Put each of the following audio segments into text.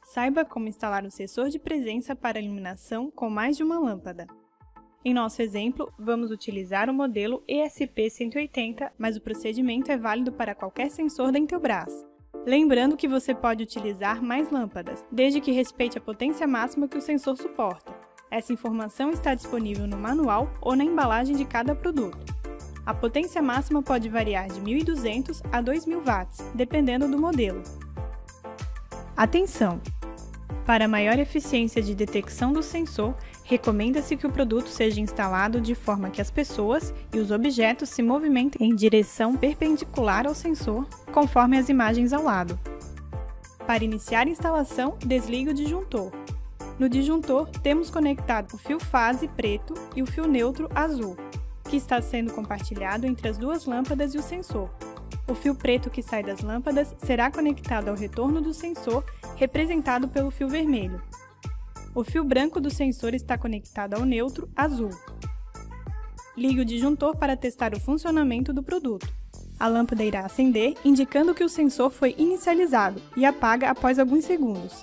Saiba como instalar um sensor de presença para iluminação com mais de uma lâmpada. Em nosso exemplo, vamos utilizar o modelo ESP180, mas o procedimento é válido para qualquer sensor da Intelbras. Lembrando que você pode utilizar mais lâmpadas, desde que respeite a potência máxima que o sensor suporta. Essa informação está disponível no manual ou na embalagem de cada produto. A potência máxima pode variar de 1.200 a 2.000 watts, dependendo do modelo. Atenção! Para maior eficiência de detecção do sensor, recomenda-se que o produto seja instalado de forma que as pessoas e os objetos se movimentem em direção perpendicular ao sensor, conforme as imagens ao lado. Para iniciar a instalação, desligue o disjuntor. No disjuntor, temos conectado o fio fase preto e o fio neutro azul, que está sendo compartilhado entre as duas lâmpadas e o sensor. O fio preto que sai das lâmpadas será conectado ao retorno do sensor, representado pelo fio vermelho. O fio branco do sensor está conectado ao neutro azul. Ligue o disjuntor para testar o funcionamento do produto. A lâmpada irá acender, indicando que o sensor foi inicializado, e apaga após alguns segundos.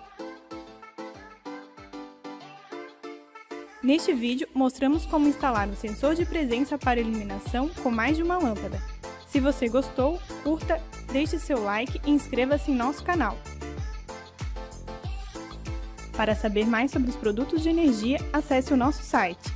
Neste vídeo, mostramos como instalar um sensor de presença para iluminação com mais de uma lâmpada. Se você gostou, curta, deixe seu like e inscreva-se em nosso canal. Para saber mais sobre os produtos de energia, acesse o nosso site.